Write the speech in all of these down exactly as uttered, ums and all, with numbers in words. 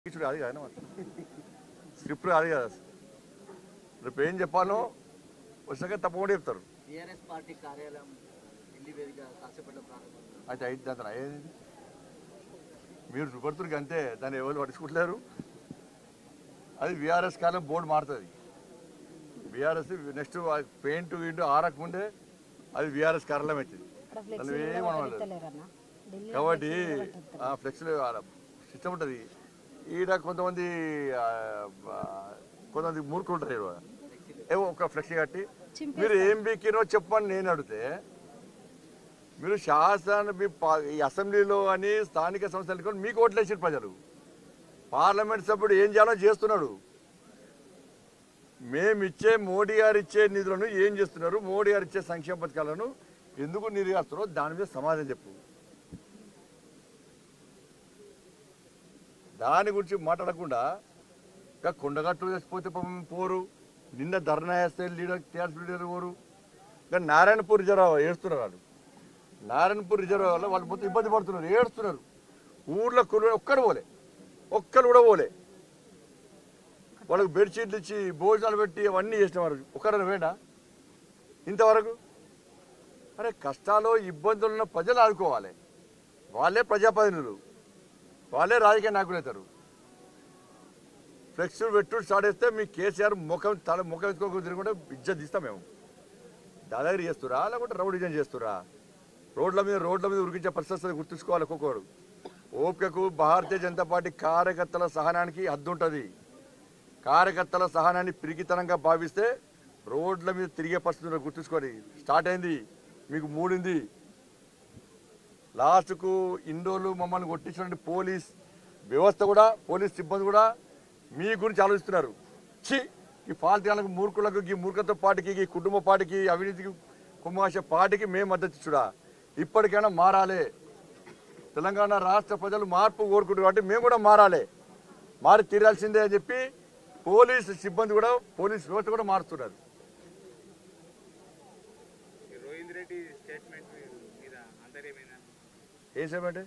చూడు అది కాదు స్క్రిప్ట్ అది కాదు రేపు ఏం చెప్పాలో వచ్చాక తప్పకుండా చెప్తారు. టీఆర్ఎస్ పార్టీ కార్యాలయం ఢిల్లీ వేదిక కాసేపట్లో ప్రారంభం అయితే అయితే దాంతో అయ్యేది మీరు చూపడుతున్నారు అంతే, దాన్ని ఎవరు పట్టించుకుంటలేరు. అది బీఆర్ఎస్ కాలం బోర్డు మారుతుంది. బీఆర్ఎస్ నెక్స్ట్ పెయింట్ ఇంటూ ఆరకముందే అది బీఆర్ఎస్ కార్యాలయం అవుతుంది. దాన్ని ఏమనలేదు కాబట్టి ఫ్లెక్సీలో సిస్టమ్ ఉంటుంది. ఈడ కొంతమంది కొంతమంది మూర్ఖులు ఉంటారు, ఏవో ఒక ఫ్లెక్సీ కట్టి మీరు ఏం బీకినో చెప్పని నేను అడిగితే, మీరు శాసన ఈ అసెంబ్లీలో అని స్థానిక సంస్థలు మీకు ఓట్లు వేసిన ప్రజలు, పార్లమెంట్ సభ్యుడు ఏం చేయాలో చేస్తున్నాడు. మేమిచ్చే మోడీ గారు ఇచ్చే నిధులను ఏం చేస్తున్నారు, మోడీ గారు ఇచ్చే సంక్షేమ పథకాలను ఎందుకు నిర్వహిస్తున్నారో దాని మీద సమాధానం చెప్పు. దాని గురించి మాట్లాడకుండా ఇంకా కొండగట్టు చచ్చిపోతే పోరు, నిన్న ధర్నా వేస్తే లీడర్ టీఆర్ఎస్ లీడర్ పోరు. ఇంకా నారాయణపూర్ రిజర్వ్ ఏడుస్తున్నారు వాళ్ళు. నారాయణపూర్ రిజర్వ్ వల్ల వాళ్ళు మొత్తం ఇబ్బంది పడుతున్నారు, ఏడుస్తున్నారు. ఊర్లో కుర్ర ఒక్కరు పోలే, ఒక్కరు కూడా పోలే. వాళ్ళకి బెడ్షీట్లు ఇచ్చి భోజనాలు పెట్టి అవన్నీ చేసిన వారు ఒక్కరైనా వేడా ఇంతవరకు? అరే కష్టాలు ఇబ్బందులు ఉన్న ప్రజలు ఆదుకోవాలి. వాళ్ళే ప్రజాప్రతినిధులు, వాళ్ళే రాజకీయ నాయకులు అవుతారు. ఫ్లెక్స్ పెట్టుడు స్టార్ట్ చేస్తే మీ కేసీఆర్ ముఖం తల ముఖం ఎత్తుకోకుండా తిరుగుకుంటే ఇజ్జత్ తీస్తాం మేము. దాదాగిరి చేస్తురా లేకుంటే రౌడీజన్ చేస్తురా? రోడ్ల మీద రోడ్ల మీద ఉరికించే పరిస్థితి గుర్తుంచుకోవాలి. ఒక్కొక్కరు ఓపికకు భారతీయ జనతా పార్టీ కార్యకర్తల సహనానికి హద్దు ఉంటుంది. కార్యకర్తల సహనాన్ని పిరికితనంగా భావిస్తే రోడ్ల మీద తిరిగే పరిస్థితులు గుర్తుంచుకోవాలి. స్టార్ట్ అయింది, మీకు మూడింది. లాస్ట్కు ఇండోలు మమ్మల్ని కొట్టించినటువంటి పోలీస్ వ్యవస్థ కూడా, పోలీస్ సిబ్బంది కూడా మీ గురించి ఆలోచిస్తున్నారు. చి ఈ పార్టీలకు మూర్ఖులకు, ఈ మూర్ఖత్వ పార్టీకి, ఈ కుటుంబ పార్టీకి, అవినీతికి కుమాష పార్టీకి మేము మద్దతు ఇచ్చుడా. ఇప్పటికైనా మారాలి. తెలంగాణ రాష్ట్ర ప్రజలు మార్పు కోరుకుంటారు కాబట్టి మేము కూడా మారాలి, మారి తీరాల్సిందే అని చెప్పి పోలీసు సిబ్బంది కూడా, పోలీస్ వ్యవస్థ కూడా మారుతున్నారు. ఏ స్టేట్మెంట్?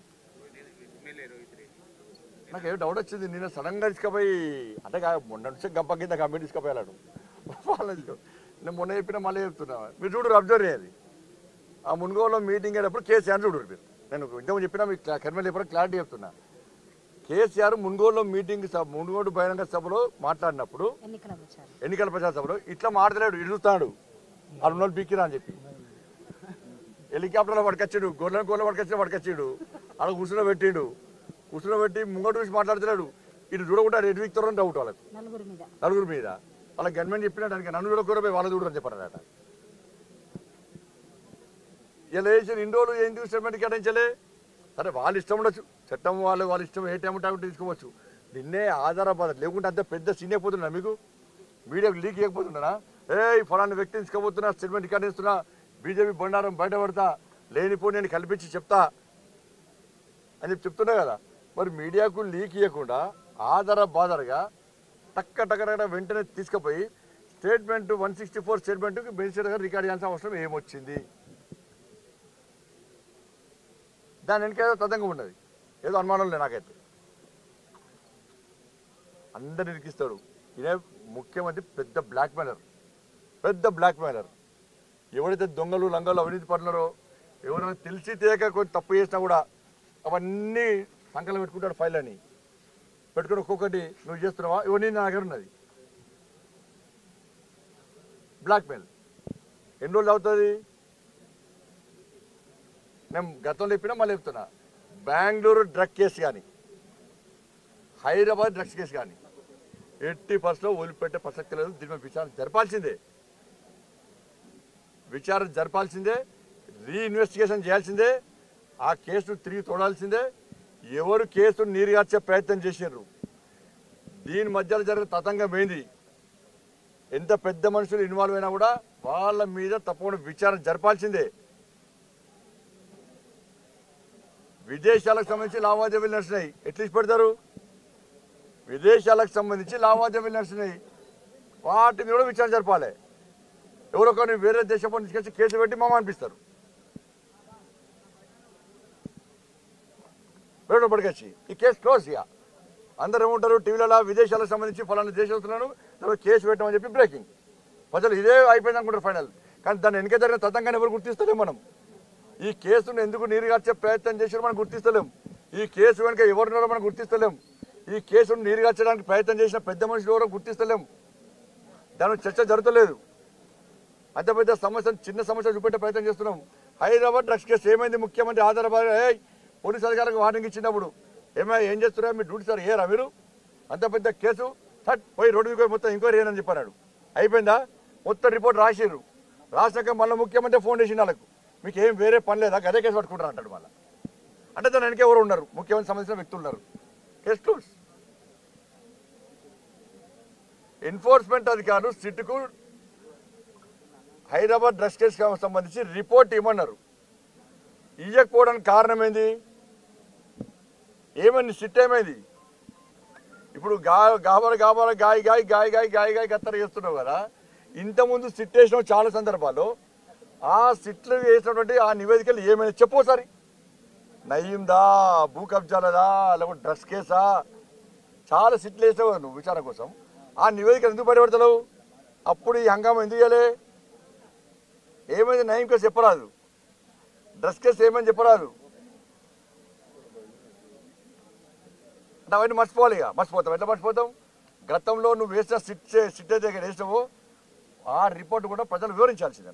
నాకు ఏదో డౌట్ వచ్చింది. నేను సడన్గా తీసుకుపోయి అంటే మొన్న నుంచి గంప కింద కమిటీ తీసుకుపోయాడు వాళ్ళని. నేను మొన్న చెప్పినా మళ్ళీ చెప్తున్నా, మీరు చూడరు, అబ్జర్వ్ చేయాలి. ఆ మున్గోలో మీటింగ్ అయినప్పుడు కేసీఆర్ చూడరు మీరు. నేను ఇంతకుముందు చెప్పినా మీకు కర్మలు చెప్పిన క్లారిటీ చెప్తున్నా. కేసీఆర్ మున్గోలో మీటింగ్ సభ, మున్గోడు బహిరంగ సభలో మాట్లాడినప్పుడు, ఎన్నికల ప్రచార సభలో ఇట్లా మాట్లాడలేడు, ఇడుస్తాడు ఆరు వందలు బీకిరా అని చెప్పి. హెలికాప్టర్లో పట్టుకొచ్చాడు, గొర్రెల గొర్రెలు పట్టుకొచ్చిన పట్టుకొచ్చాడు, అలా కూర్చుని పెట్టిండు. కూర్చుని పెట్టి ముంగడు చూసి మాట్లాడుతున్నాడు. ఇటు చూడకుండా ఎటు వీక్తారని డౌట్ వాళ్ళకు, నలుగురు మీద. వాళ్ళ గవర్నమెంట్ చెప్పినట్టు నన్ను చూడకూడపోయి వాళ్ళ చూడరని చెప్పారట. ఇలా వేసిన ఇన్ని రోజులు ఏం స్టేట్మెంట్ కేటాయించలే. సరే వాళ్ళు ఇష్టం ఉండొచ్చు, చట్టం వాళ్ళు వాళ్ళ ఇష్టం, ఏ టైం టైం తీసుకోవచ్చు. నిన్నే ఆధారపడ లేకుంటే అంత పెద్ద సీన్ అయిపోతున్నా, మీకు మీడియాకు లీక్ చేయకపోతున్నారా? ఏ ఫలానా వ్యక్తిని తీసుకోబోతున్నా, స్టేట్మెంట్ కేటాయిస్తున్నా, బీజేపీ బండారం బయటపడతా, లేనిపోయి నేను కల్పించి చెప్తా అని చెప్పి చెప్తున్నా కదా. మరి మీడియాకు లీక్ ఇవ్వకుండా ఆధార బాధారగా టక్క టక్క వెంటనే తీసుకుపోయి స్టేట్మెంట్ వన్ సిక్స్టీ ఫోర్ స్టేట్మెంట్కి బెనిఫిట్ గారు రికార్డ్ చేయాల్సిన అవసరం ఏమొచ్చింది? దాని వెనకేదో తదంగా ఉన్నది, ఏదో అనుమానం లేదు నాకైతే. అందరు ఇరికిస్తాడు. ఇదే ముఖ్యమంత్రి పెద్ద బ్లాక్ మెయిలర్, పెద్ద బ్లాక్ మెయిలర్. ఎవరైతే దొంగలు లంగలు అవినీతి పడినారో, ఎవరైనా తెలిసి తేక కొంచెం తప్పు చేసినా కూడా అవన్నీ సంకలం పెట్టుకుంటాడు. ఫైల్ అని పెట్టుకుని ఒక్కొక్కటి నువ్వు చేస్తున్నావా, ఇవన్నీ నా దగ్గర ఉన్నది. బ్లాక్ మెయిల్ ఎన్ని రోజులు అవుతుంది? నేను గతంలో చెప్పినా మళ్ళీ చెప్తున్నా, బెంగళూరు డ్రగ్ కేసు కానీ, హైదరాబాద్ డ్రగ్స్ కేసు కానీ ఎట్టి పరిస్థితిలో వదిలిపెట్టే ప్రసక్తి లేదు. దీని మీద విచారణ జరపాల్సిందే, విచారణ జరపాల్సిందే, రీఇన్వెస్టిగేషన్ చేయాల్సిందే, ఆ కేసును తిరిగి తోడాల్సిందే. ఎవరు కేసును నీరుగార్చే ప్రయత్నం చేశారు, దీని మధ్యలో జరిగిన తతంగం ఏంది, ఎంత పెద్ద మనుషులు ఇన్వాల్వ్ అయినా కూడా వాళ్ళ మీద తప్పకుండా విచారణ జరపాల్సిందే. విదేశాలకు సంబంధించి లావాదేవీలు నడిచినాయి, ఎట్లీస్ట్ పెడతారు? విదేశాలకు సంబంధించి లావాదేవీలు నడిచినాయి, వాటిని కూడా విచారణ జరపాలి. ఎవరొకరిని వేరే దేశం తీసుకొచ్చి కేసు పెట్టి మామ అనిపిస్తారు. పట్టుకొచ్చి ఈ కేసు క్లోజ్ ఇక అందరూ ఏమంటారు టీవీలలో విదేశాలకు సంబంధించి ఫలానా దేశస్తులను కేసు పెట్టమని చెప్పి బ్రేకింగ్. ప్రజలు ఇదే అయిపోయింది అనుకుంటారు ఫైనల్. కానీ దాన్ని వెనక జరిగిన తతంగాన్ని ఎవరు గుర్తిస్తలేం. మనం ఈ కేసును ఎందుకు నీరుగార్చే ప్రయత్నం చేసారో మనం గుర్తిస్తలేం. ఈ కేసు వెనుక ఎవరున్నారో మనం గుర్తిస్తలేం. ఈ కేసును నీరుగార్చడానికి ప్రయత్నం చేసిన పెద్ద మనుషులు ఎవరో గుర్తిస్తలేం. దాని చర్చ జరుగుతలేదు. అంత పెద్ద సమస్యను చిన్న సమస్య చూపెట్టే ప్రయత్నం చేస్తున్నాం. హైదరాబాద్ డ్రగ్స్ కేసు ఏమైంది? ముఖ్యమంత్రి ఆధారపడి పోలీసు అధికారులకు వార్నింగ్ ఇచ్చినప్పుడు ఏమైనా ఏం చేస్తున్నారో మీ డ్యూటీ సార్ ఏరా మీరు? అంత పెద్ద కేసు సట్ పోయి రోడ్డు మీద మొత్తం ఎంక్వైరీ చేయని చెప్పన్నాడు. అయిపోయిందా? మొత్తం రిపోర్ట్ రాసిర్రు. రాసినాక మళ్ళీ ముఖ్యమంత్రి ఫోన్ చేసిన వాళ్ళకు మీకు ఏం వేరే పని లేదా అదే కేసు పట్టుకుంటారు అంటాడు. మళ్ళీ అంటే దాని వెనక ఎవరు ఉన్నారు? ముఖ్యమంత్రి సంబంధించిన వ్యక్తులు ఉన్నారు. Case close. ఎన్ఫోర్స్మెంట్ అధికారులు సిట్కు హైదరాబాద్ డ్రగ్స్ కేసుకు సంబంధించి రిపోర్ట్ ఇవ్వమన్నారు. ఇవ్వకపోవడానికి కారణం ఏంది? ఏమైంది? సిట్ ఏమైంది? ఇప్పుడు గా గాబర గాబర గాయ గాయ గాయ గాయ గాయ గాయ గత్తర చేస్తున్నావు కదా. ఇంతకుముందు సిట్ వేసినావు చాలా సందర్భాల్లో. ఆ సిట్లు వేసినటువంటి ఆ నివేదికలు ఏమైనా చెప్పు ఒకసారి. నయ్యిందా, భూ కబ్జాలదా, లేకపోతే డ్రగ్స్ కేసా? చాలా సిట్లు వేసావు కదా నువ్వు విచారణ కోసం. ఆ నివేదికలు ఎందుకు బయటపడతావు? అప్పుడు ఈ హంగామా ఎందుకు చేయాలి? ఏమైంది? నయం కేసు చెప్పరాదు, డ్రగ్స్ కేసు ఏమైంది చెప్పరాదు. అంటే అవన్నీ మర్చిపోవాలి. ఇక మర్చిపోతాం. ఎట్లా మర్చిపోతాం? గతంలో నువ్వు వేసిన సిట్ సిట్ దగ్గర వేసినావు ఆ రిపోర్ట్ కూడా ప్రజలు వివరించాల్సిందే.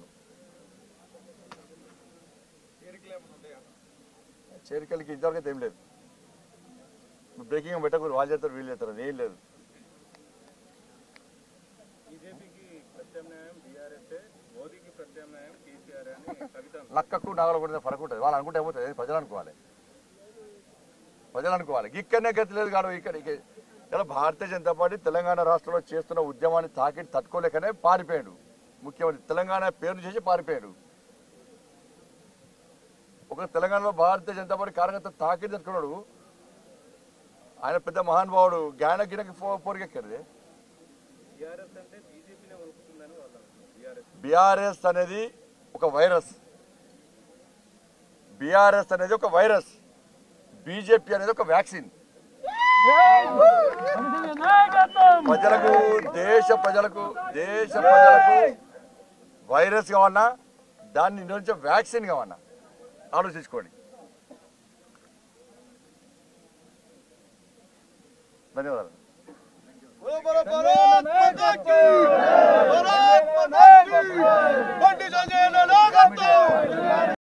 చేరికలకి ఇంతవరకు ఏం లేదు. బ్రేకింగ్ పెట్టకూడదు. వాళ్ళు చేస్తారు వీళ్ళు చేస్తారు ఏం లేదు. నక్కకు నాగలు కూడా ఫరక్ ఉంటుంది. వాళ్ళు అనుకుంటే ఏమవుతుంది? ప్రజలు అనుకోవాలి. ప్రజలు అనుకోవాలి. ఇక్కడనే గతి లేదు కాదు. ఇక్కడ ఇలా భారతీయ జనతా పార్టీ తెలంగాణ రాష్ట్రంలో చేస్తున్న ఉద్యమాన్ని తాకి తట్టుకోలేకనే పారిపోయాడు ముఖ్యమంత్రి. తెలంగాణ పేరు చేసి పారిపోయాడు. ఒక తెలంగాణలో భారతీయ జనతా పార్టీ కార్యకర్త తాకి తట్టుకున్నాడు. ఆయన పెద్ద మహానుభావుడు. జ్ఞాన గినకి పోరికెక్కడిది. బీఆర్ఎస్ అనేది ఒక వైరస్. బీఆర్ఎస్ అనేది ఒక వైరస్. బీజేపీ అనేది ఒక వ్యాక్సిన్. ప్రజలకు, దేశ ప్రజలకు దేశ ప్రజలకు వైరస్ కావన్నా దాన్ని నిర్వహించే వ్యాక్సిన్ కావన్నా ఆలోచించుకోండి. ధన్యవాదాలు.